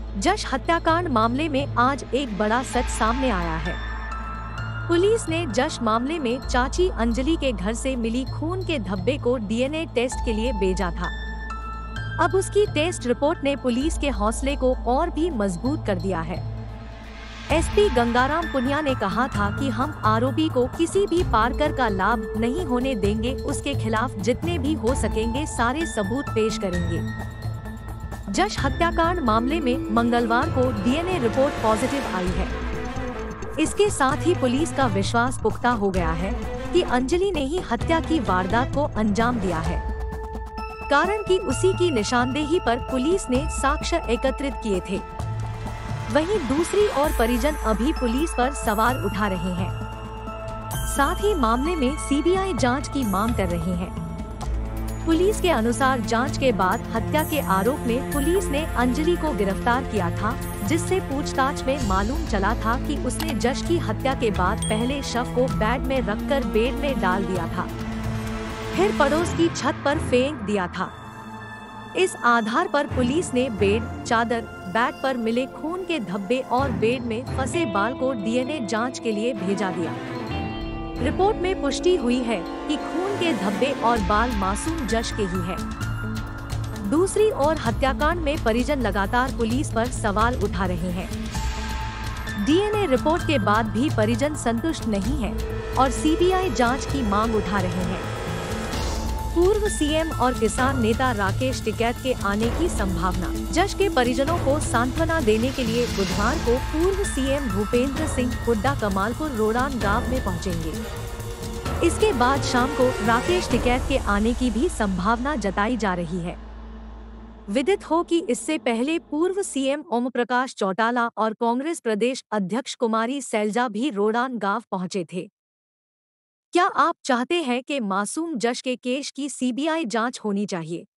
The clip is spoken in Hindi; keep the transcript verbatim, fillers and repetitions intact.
जश हत्याकांड मामले में आज एक बड़ा सच सामने आया है। पुलिस ने जश मामले में चाची अंजलि के घर से मिली खून के धब्बे को डी एन ए टेस्ट के लिए भेजा था। अब उसकी टेस्ट रिपोर्ट ने पुलिस के हौसले को और भी मजबूत कर दिया है। एस पी गंगाराम पुनिया ने कहा था कि हम आरोपी को किसी भी पारकर का लाभ नहीं होने देंगे, उसके खिलाफ जितने भी हो सकेंगे सारे सबूत पेश करेंगे। जश हत्याकांड मामले में मंगलवार को D N A report positive आई है। इसके साथ ही पुलिस का विश्वास पुख्ता हो गया है कि अंजलि ने ही हत्या की वारदात को अंजाम दिया है, कारण कि उसी की निशानदेही पर पुलिस ने साक्ष्य एकत्रित किए थे। वहीं दूसरी ओर परिजन अभी पुलिस पर सवाल उठा रहे हैं, साथ ही मामले में सी बी आई जांच की मांग कर रहे हैं। पुलिस के अनुसार जांच के बाद हत्या के आरोप में पुलिस ने अंजलि को गिरफ्तार किया था, जिससे पूछताछ में मालूम चला था कि उसने जश की हत्या के बाद पहले शव को बैग में रखकर बेड में डाल दिया था, फिर पड़ोस की छत पर फेंक दिया था। इस आधार पर पुलिस ने बेड, चादर, बैग पर मिले खून के धब्बे और बेड में फंसे बाल को डी एन ए जांच के लिए भेजा दिया। रिपोर्ट में पुष्टि हुई है कि खून के धब्बे और बाल मासूम जश के ही हैं। दूसरी ओर हत्याकांड में परिजन लगातार पुलिस पर सवाल उठा रहे हैं। डी एन ए रिपोर्ट के बाद भी परिजन संतुष्ट नहीं है और सी बी आई जांच की मांग उठा रहे हैं। पूर्व सी एम और किसान नेता राकेश टिकैत के आने की संभावना। जश के परिजनों को सांत्वना देने के लिए बुधवार को पूर्व सी एम भूपेंद्र सिंह हुड्डा कमालपुर रोडान गांव में पहुंचेंगे। इसके बाद शाम को राकेश टिकैत के आने की भी संभावना जताई जा रही है। विदित हो कि इससे पहले पूर्व सी एम ओम प्रकाश चौटाला और कांग्रेस प्रदेश अध्यक्ष कुमारी सैलजा भी रोडान गांव पहुंचे थे। क्या आप चाहते हैं कि मासूम जश के केस की सी बी आई जांच होनी चाहिए?